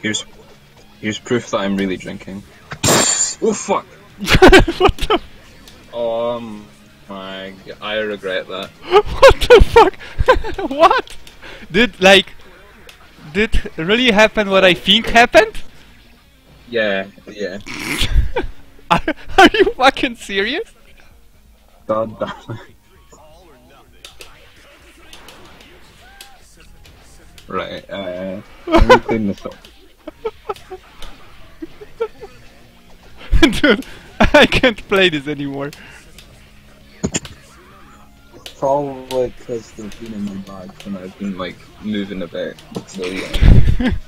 Here's proof that I'm really drinking. Oh fuck! What the? My god, I regret that. What the fuck? What? Did really happen what I think happened? Yeah. Are you fucking serious? God damn it. Right, let me clean this up. Dude, I can't play this anymore. Probably because they've been in my bag and I've been like moving about. So yeah.